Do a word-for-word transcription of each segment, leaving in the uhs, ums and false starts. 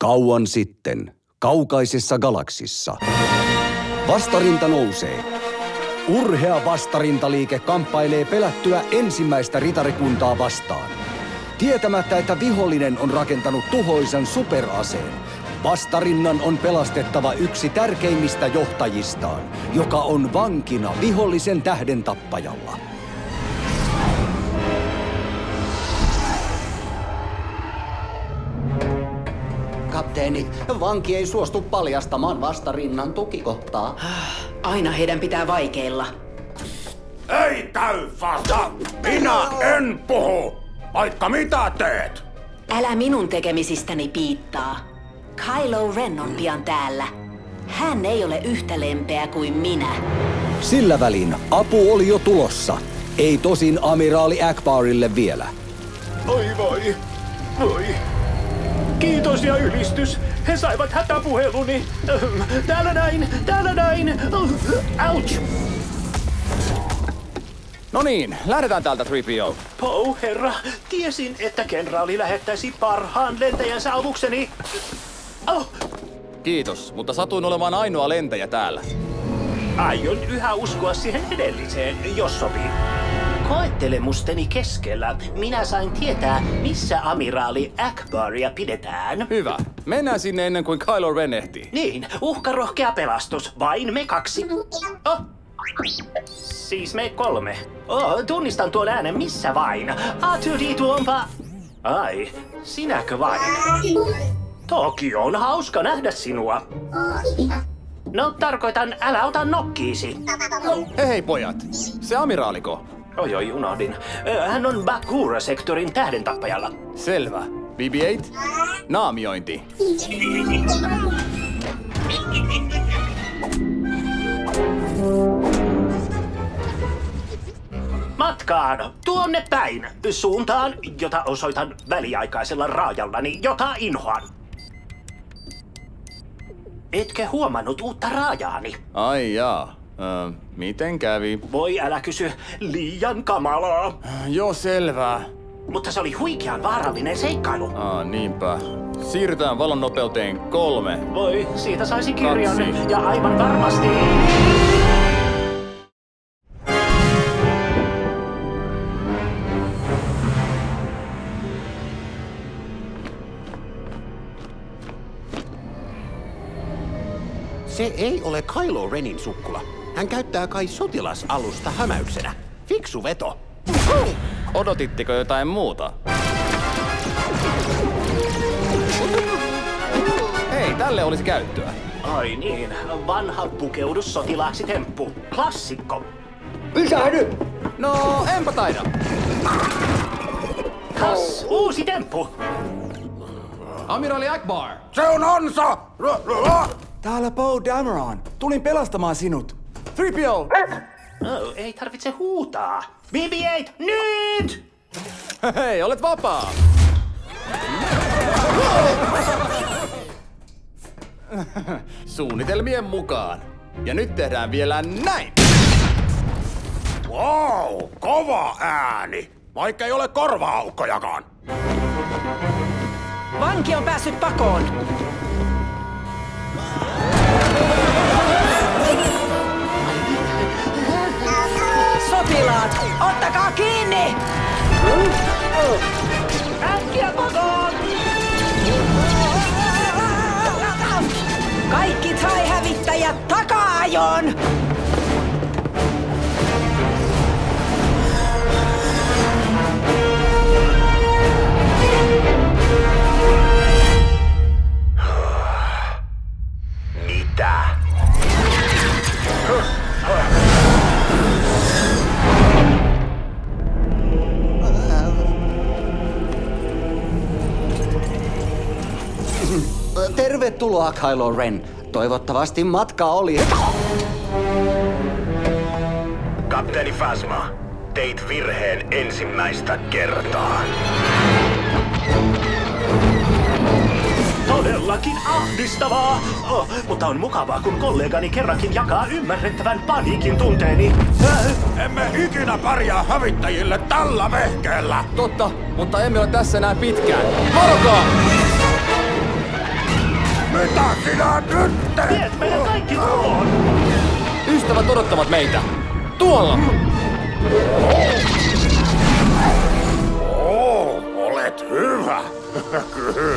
Kauan sitten, kaukaisessa galaksissa. Vastarinta nousee. Urhea vastarintaliike kamppailee pelättyä ensimmäistä ritarikuntaa vastaan. Tietämättä, että vihollinen on rakentanut tuhoisan superaseen, vastarinnan on pelastettava yksi tärkeimmistä johtajistaan, joka on vankina vihollisen tähdentappajalla. Kapteeni, vanki ei suostu paljastamaan vastarinnan tukikohtaa. Aina heidän pitää vaikeilla. Ei käy vasta! Minä en puhu! Vaikka mitä teet! Älä minun tekemisistäni piittaa. Kylo Ren on pian täällä. Hän ei ole yhtä lempeä kuin minä. Sillä välin apu oli jo tulossa. Ei tosin amiraali Ackbarille vielä. Oi voi, voi. Kiitos ja ylistys. He saivat hätäpuheluni. Täällä näin, täällä näin. Ouch! No niin, lähdetään täältä kolme P O. Poe, herra, tiesin, että kenraali lähettäisi parhaan lentäjänsä avukseni. Oh. Kiitos, mutta satuin olemaan ainoa lentäjä täällä. Aion yhä uskoa siihen edelliseen, jos sopii. Koettelemusteni keskellä minä sain tietää, missä amiraali Ackbaria pidetään. Hyvä. Mennään sinne ennen kuin Kylo Ren ehtii. Niin, uhkarohkea pelastus. Vain me kaksi. Oh. Siis me kolme. Oh, tunnistan tuon äänen missä vain. A two D two onpa... Ai, sinäkö vain? Toki on hauska nähdä sinua. No, tarkoitan, älä ota nokkiisi. Hei hei pojat, se amiraaliko? Oi oi, unohdin. Hän on Bakura-sektorin tähdentappajalla. Selvä. B B eight? Naamiointi. Matkaan tuonne päin, suuntaan, jota osoitan väliaikaisella raajallani, jota inhoan. Etkö huomannut uutta raajaani? Ai jaa. Ö, miten kävi? Voi älä kysy, liian kamalaa. Joo, selvää. Mutta se oli huikean vaarallinen seikkailu. Aa, niinpä. Siirrytään valon nopeuteen kolme. Voi, siitä saisi kirjan. Kaksi. Ja aivan varmasti... Se ei ole Kylo Renin sukkula. Hän käyttää kai sotilasalusta hämäyksenä. Fiksu veto. Odotitteko jotain muuta? Hei, tälle olisi käyttöä. Ai niin, vanha pukeudus sotilaaksi temppu. Klassikko. Pysähdy! No, enpä taida. Kas, uusi temppu. Amiraali Ackbar! Se on Ansa! Täällä Poe Dameron. Tulin pelastamaan sinut. kolme P O! Oh, ei tarvitse huutaa. B B eight, nyt! Hei, olet vapaa! Suunnitelmien mukaan. Ja nyt tehdään vielä näin! Wow, kova ääni! Vaikka ei ole korva-aukkojakaan. Vanki on päässyt pakoon. Sotilaat, ottakaa kiinni! Äkkiä pakoon! Kaikki T I E-hävittäjät taka-ajon! Mitä? Tervetuloa, Kylo Ren. Toivottavasti matka oli... Kapteeni Phasma, teit virheen ensimmäistä kertaa. Todellakin ahdistavaa! Oh, mutta on mukavaa, kun kollegani kerrankin jakaa ymmärrettävän paniikin tunteeni. Emme ikinä pärjää hävittäjille tällä vehkeellä. Totta, mutta emme ole tässä enää pitkään. Varokaa! Sinä nyt! Viet meidän kaikki tuohon! Ystävät odottavat meitä. Tuolla! Oo, olet hyvä. Kyllä.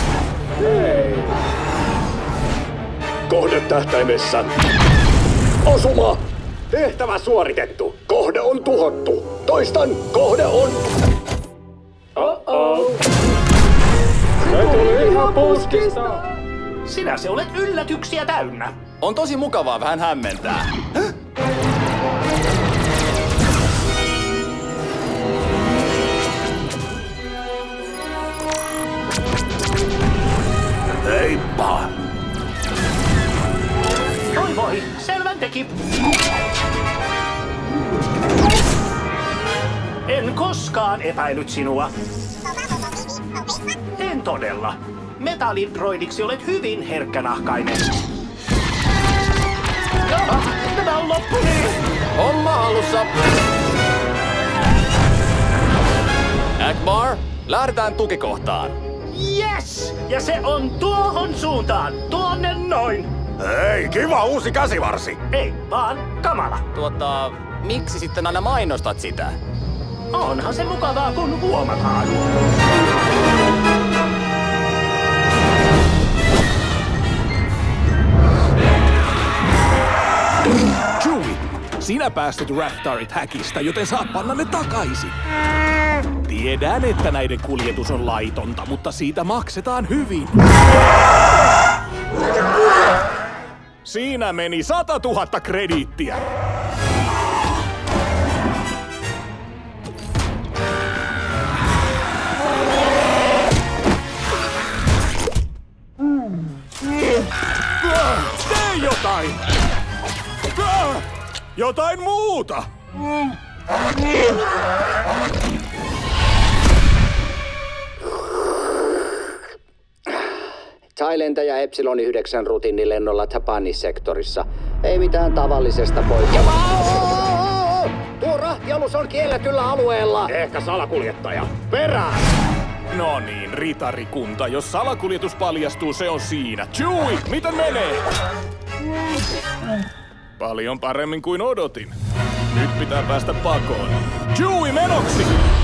Kohde tähtäimessä. Osuma! Tehtävä suoritettu. Kohde on tuhottu. Toistan, kohde on... Oh-oh. Se tuli ihan puskista. Sinä se olet yllätyksiä täynnä. On tosi mukavaa vähän hämmentää. Heippa! Voi voi, selvän teki. En koskaan epäillyt sinua. En todella. Metallidroidiksi olet hyvin herkkänahkainen. Jaha, tämä on loppu niin. Homma alussa. Akbar, lähdetään tukikohtaan. Yes! Ja se on tuohon suuntaan. Tuonne noin. Hei, kiva uusi käsivarsi. Ei, vaan kamala. Tuota, miksi sitten aina mainostat sitä? Onhan se mukavaa, kun huomataan. Chewie, sinä päästet Raftarit häkistä, joten saa panna ne takaisin. Tiedän, että näiden kuljetus on laitonta, mutta siitä maksetaan hyvin. Siinä meni satatuhatta krediittiä. Tee jotain! Jotain muuta! Thailentäjä Epsilon yhdeksän rutiinilennolla Tapani-sektorissa. Ei mitään tavallisesta poikkeavaa. Tuo rahtialus on kielletyllä alueella. Ehkä salakuljettaja. Perään! No niin, ritarikunta. Jos salakuljetus paljastuu, se on siinä. Chewie, miten menee? Paljon paremmin kuin odotin. Nyt pitää päästä pakoon. Chewie, menoksi!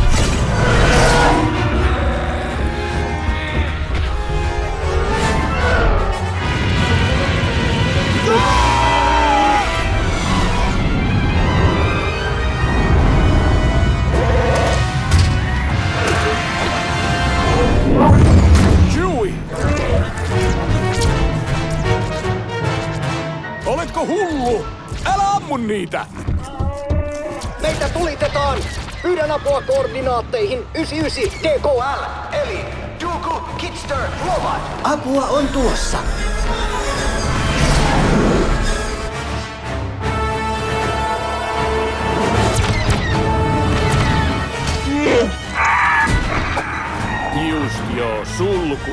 Chewie! Oletko hullu? Älä ammu niitä! Meitä tulitetaan! Pyydän apua koordinaatteihin yhdeksänkymmentäyhdeksän D K L, eli Dooku Kitster Lovat. Apua on tuossa. Just joo, sulku.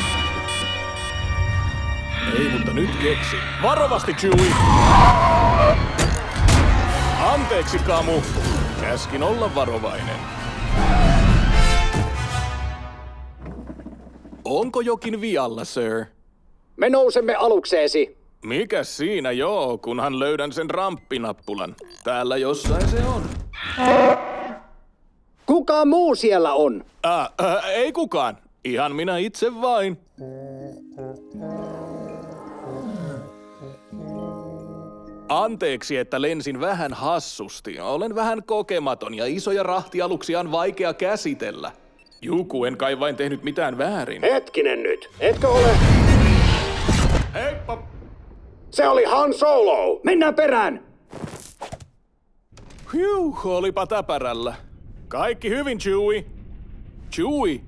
Ei, mutta nyt keksi. Varovasti, Chewie! Anteeksi, Kamu. Käskin olla varovainen. Onko jokin vialla, sir? Me nousemme alukseesi. Mikäs siinä joo, kunhan löydän sen ramppinappulan. Täällä jossain se on. Kuka muu siellä on? Äh, äh, ei kukaan. Ihan minä itse vain. Anteeksi, että lensin vähän hassusti. Olen vähän kokematon ja isoja rahtialuksia on vaikea käsitellä. Juku, en kai vain tehnyt mitään väärin. Hetkinen nyt. Etkö ole... Heippa! Se oli Han Solo! Mennään perään! Hiuh, olipa täpärällä. Kaikki hyvin, Chewie. Chewie.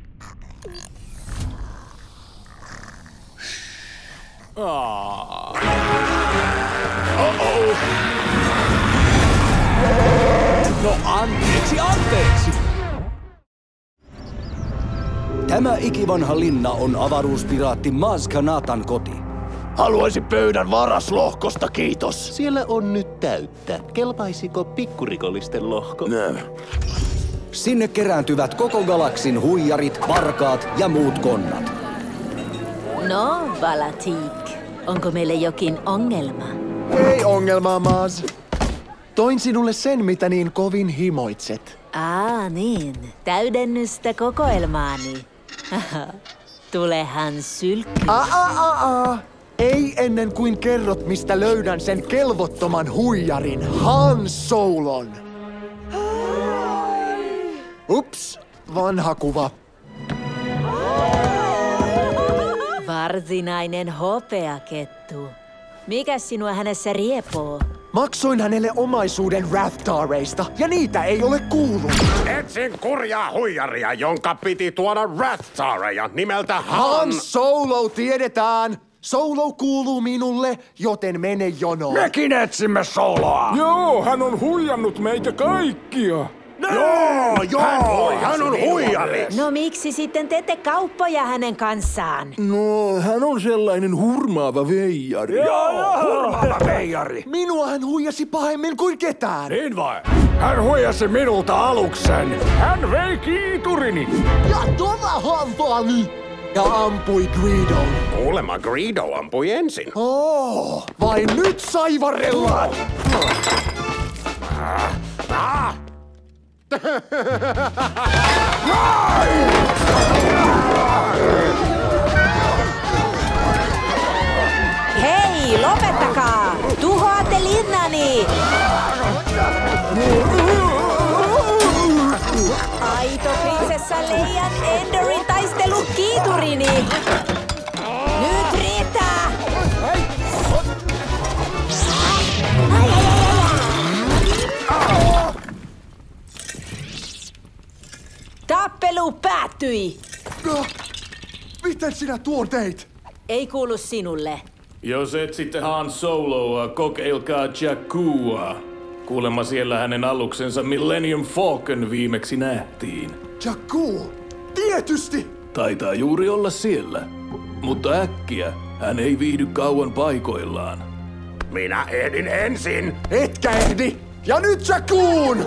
Aa. Oh-oh. No anteeksi, anteeksi! Tämä ikivanha linna on avaruuspiraatti Maz Kanatan koti. Haluaisin pöydän varaslohkosta, kiitos. Siellä on nyt täyttä. Kelpaisiko pikkurikollisten lohko? Nö. Sinne kerääntyvät koko galaksin huijarit, varkaat ja muut konnat. No, Valatik. onko meille jokin ongelma? Ei ongelmaa, Maz. Toin sinulle sen, mitä niin kovin himoitset. Aa, niin. Täydennystä kokoelmaani. Tulehan sylkky. Aa, aa, aa. Ei ennen kuin kerrot, mistä löydän sen kelvottoman huijarin Han Solon. Ups, vanha kuva. Varsinainen hopeakettu. Mikä sinua hänessä riepoo? Maksoin hänelle omaisuuden Raththareista, ja niitä ei ole kuullut. Etsin kurjaa huijaria, jonka piti tuoda Ratthareja nimeltä Han... Han Solo tiedetään! Solo kuuluu minulle, joten mene jonoon. Mekin etsimme Soloa. Joo, hän on huijannut meitä kaikkia. Joo, joo, hän, hän on huijari. No miksi sitten teette kauppoja hänen kanssaan? No, hän on sellainen hurmaava veijari. Joo, hurmaava veijari. Minua hän huijasi pahemmin kuin ketään. Niin vai? Hän huijasi minulta aluksen. Hän vei kiiturini. Ja tuolla hampaani. Ja ampui Greedon. Kuulemma Greedo ampui ensin. Oh, vain nyt saivarellaan. Ah, ah. Hei, lopettakaa! Tuhoatte linnani! Aito prinsessa Leijan Endorin taistelu kiiturini! Nyt riittää! Tappelu päättyi! No, miten sinä tuon teit? Ei kuulu sinulle. Jos etsitte Han Soloa, kokeilkaa Jakkuua. Kuulemma siellä hänen aluksensa Millennium Falcon viimeksi nähtiin. Jakku! Tietysti! Taitaa juuri olla siellä. Mutta äkkiä, hän ei viihdy kauan paikoillaan. Minä ehdin ensin. Etkä ehdi! Ja nyt Jakkuun!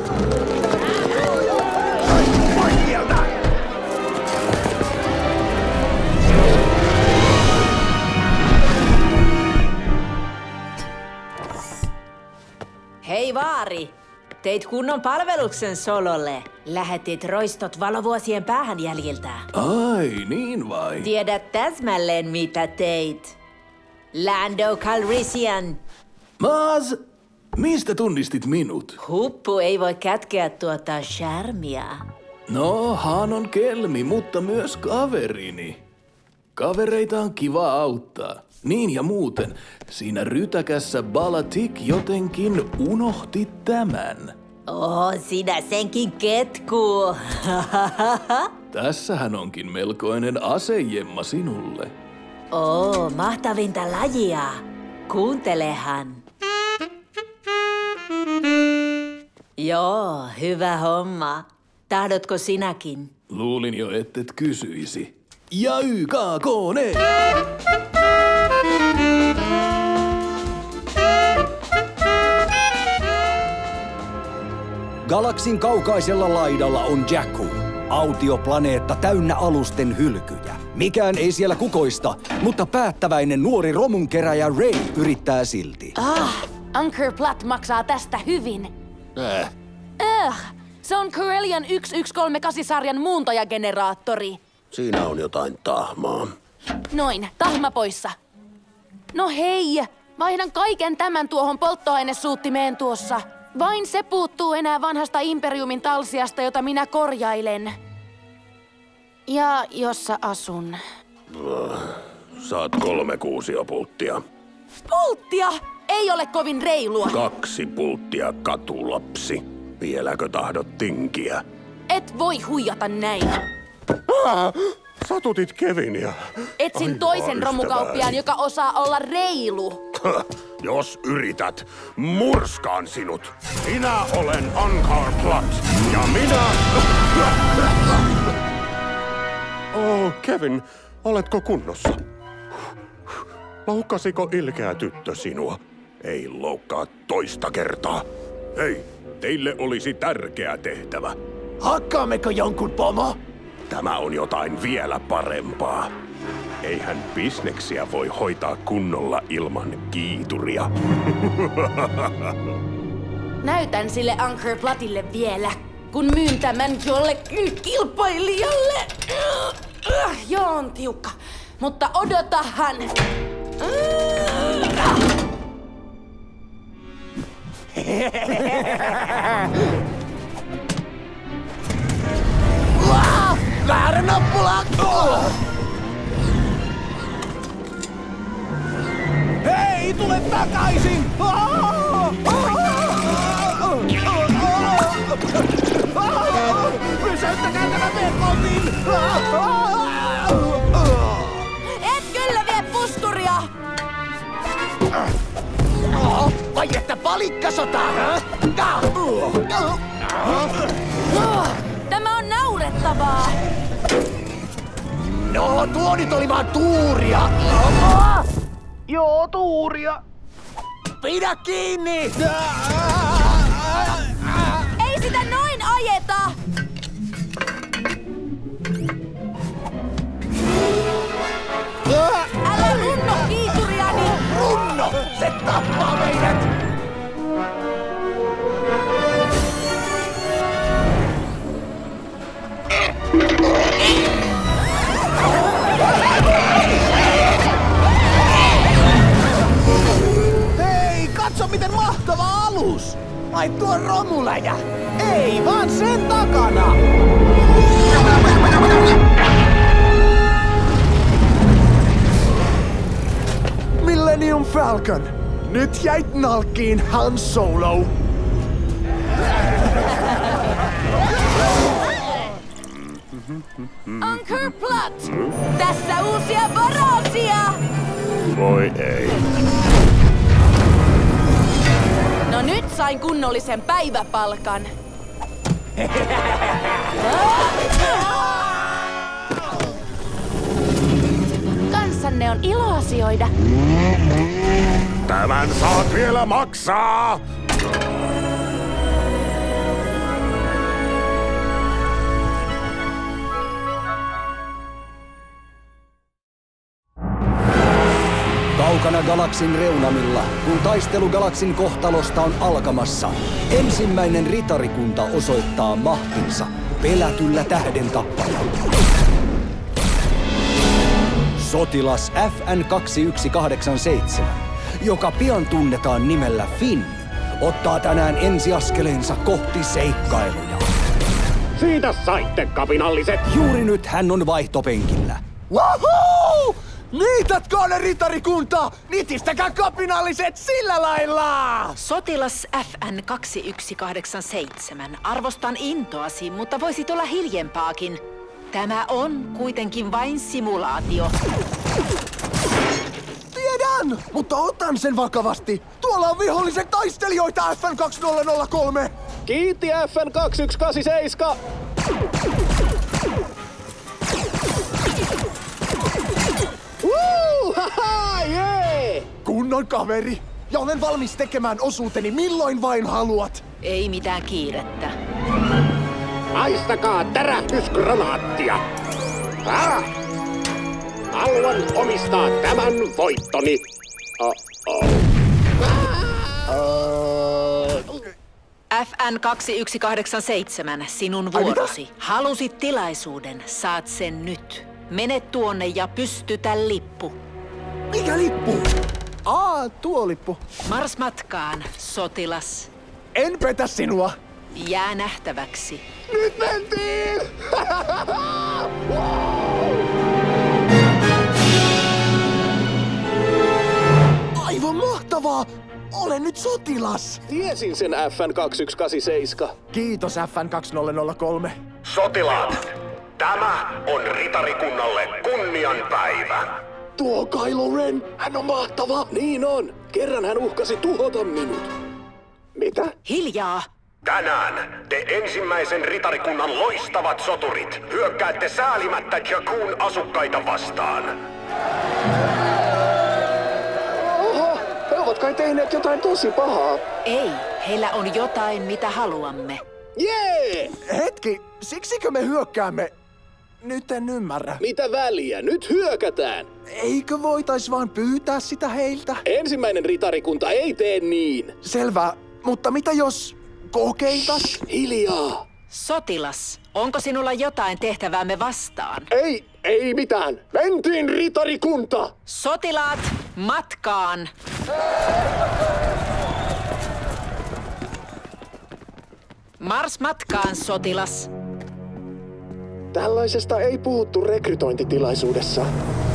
Hei vaari! Teit kunnon palveluksen Sololle. Lähetit roistot valovuosien päähän jäljiltä. Ai, niin vai? Tiedät täsmälleen mitä teit. Lando Calrissian. Maz, mistä tunnistit minut? Huppu ei voi kätkeä tuota charmia. No, Han on kelmi, mutta myös kaverini. Kavereita on kiva auttaa. Niin ja muuten, siinä rytäkässä Balatik jotenkin unohti tämän. Oh, sinä senkin ketkuu. Tässähän onkin melkoinen asejemma sinulle. Oh, mahtavinta lajia. Kuuntelehan. Joo, hyvä homma. Tahdotko sinäkin? Luulin jo, ettet kysyisi. Ja Y K K ne! Galaksin kaukaisella laidalla on Jakku. Autioplaneetta täynnä alusten hylkyjä. Mikään ei siellä kukoista, mutta päättäväinen nuori romunkeräjä Rey yrittää silti. Ah, Anchor Platt maksaa tästä hyvin. Äh. Äh, se on Corellian yksi yksi kolme kahdeksan sarjan muuntojageneraattori. Siinä on jotain tahmaa. Noin, tahma poissa. No hei, vaihdan kaiken tämän tuohon polttoainesuuttimeen tuossa. Vain se puuttuu enää vanhasta Imperiumin talsiasta, jota minä korjailen. Ja jossa asun. Saat kolme kuusiopulttia. Pulttia! Ei ole kovin reilua. Kaksi pulttia, katulapsi. Vieläkö tahdot tinkiä? Et voi huijata näin. Ah, satutit Kevinia. Etsin Aivan toisen romukauppiaan, joka osaa olla reilu. Jos yrität, murskaan sinut. Minä olen Anchor Platt ja minä... Oh, Kevin, oletko kunnossa? Loukkasiko ilkeä tyttö sinua? Ei loukkaa toista kertaa. Hei, teille olisi tärkeä tehtävä. Hakkaammeko jonkun pomo? Tämä on jotain vielä parempaa. Eihän bisneksiä voi hoitaa kunnolla ilman kiituria. Näytän sille Anchor Platille vielä, kun myyn tämän jollekin kilpailijalle. Uh, joo, on tiukka. Mutta odotahan. Väärä nappula! Hei, tule takaisin! Pysäyttäkää tämä V-kotiin! Et kyllä vie puskuria! Vai että palikkasota? Tämä on naurettavaa! No, tuo nyt oli vaan tuuria! Joo, tuuria! Pidä kiinni! Ei sitä noin ajeta! Älä runno kiituriani! Runno! Se tappaa meidät! Hei, katso miten mahtava alus! Ai tuo romuläjä! Ei, vaan sen takana! Millennium Falcon! Nyt jäit nalkkiin, Han Solo! Anchor Plat! Tässä uusia varaosia! Voi ei. No nyt sain kunnollisen päiväpalkan. Kanssanne on ilo asioida. Tämän saat vielä maksaa! Kaukana galaksin reunamilla, kun taistelu galaksin kohtalosta on alkamassa, ensimmäinen ritarikunta osoittaa mahtinsa pelätyllä tähden tappajalla. Sotilas F N kaksikymmentäyksi-kahdeksankymmentäseitsemän, joka pian tunnetaan nimellä Finn, ottaa tänään ensiaskeleensa kohti seikkailuja. Siitä saitte, kapinalliset! Juuri nyt hän on vaihtopenkillä. Wahoo! Niitatkaa ne ritarikunta! Nitistäkää kapinalliset sillä lailla! Sotilas F N kaksikymmentäyksi-kahdeksankymmentäseitsemän. Arvostan intoasi, mutta voisit olla hiljempaakin. Tämä on kuitenkin vain simulaatio. Tiedän, mutta otan sen vakavasti. Tuolla on vihollisen taistelijoita F N kaksituhattakolme. Kiitti F N kaksikymmentäyksi-kahdeksankymmentäseitsemän! Woo! Haha, jee! Kunnon kaveri. Ja olen valmis tekemään osuuteni milloin vain haluat. Ei mitään kiirettä. Maistakaa tärähdysgranaattia! Ah! Haluan omistaa tämän voittoni. Uh-oh. F N kaksikymmentäyksi-kahdeksankymmentäseitsemän, sinun vuorosi. Halusit tilaisuuden, saat sen nyt. Mene tuonne ja pystytä lippu. Mikä lippu? Aa, tuo lippu. Mars matkaan, sotilas. En petä sinua. Jää nähtäväksi. Nyt mentiin! Aivan mahtavaa! Olen nyt sotilas! Tiesin sen F N kaksikymmentäyksi-kahdeksankymmentäseitsemän. Kiitos F N kaksituhattakolme. Sotilaat, tämä on ritarikunnalle kunnianpäivä. Tuo Kylo Ren, hän on mahtava. Niin on. Kerran hän uhkasi tuhota minut. Mitä? Hiljaa! Tänään te ensimmäisen ritarikunnan loistavat soturit hyökkäätte säälimättä Jakkuun asukkaita vastaan. Oho, he ovat kai tehneet jotain tosi pahaa. Ei, heillä on jotain, mitä haluamme. Jee! Hetki, siksikö me hyökkäämme Nyt en ymmärrä. Mitä väliä? Nyt hyökätään! Eikö voitais vaan pyytää sitä heiltä? Ensimmäinen ritarikunta ei tee niin. Selvä, mutta mitä jos kokeitas? Hiljaa! Sotilas, onko sinulla jotain tehtäväämme vastaan? Ei, ei mitään. Mentiin ritarikunta! Sotilaat, matkaan! Mars matkaan, sotilas. Tällaisesta ei puhuttu rekrytointitilaisuudessa.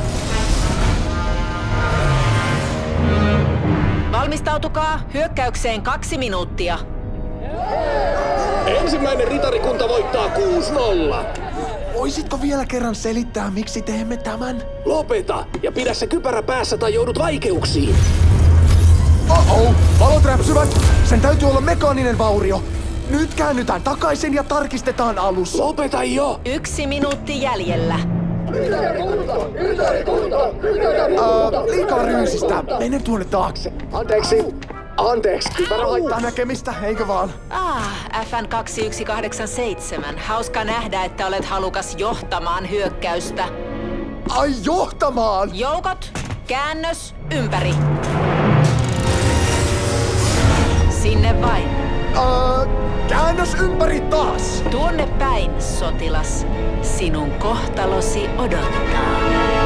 Valmistautukaa hyökkäykseen kaksi minuuttia. Ensimmäinen ritarikunta voittaa kuusi nolla. Voisitko vielä kerran selittää, miksi teemme tämän? Lopeta ja pidä se kypärä päässä tai joudut vaikeuksiin. Oh-oh, valot räpsyvät. Sen täytyy olla mekaaninen vaurio. Nyt käännytään takaisin ja tarkistetaan alus. Lopeta jo! Yksi minuutti jäljellä. Ritarikunta! Ritarikunta! Ritarikunta! Uh, liikaa ryysistä. Menen tuonne taakse. Anteeksi. Anteeksi. Kypärä haittaa näkemistä, eikö vaan? Ah, F N kaksi yksi kahdeksan seitsemän. Hauska nähdä, että olet halukas johtamaan hyökkäystä. Ai johtamaan? Joukot, käännös, ympäri. Sinne vain. Uh, käännös ympäri taas. Tuonne päin, sotilas. Sinun kohtalosi odottaa.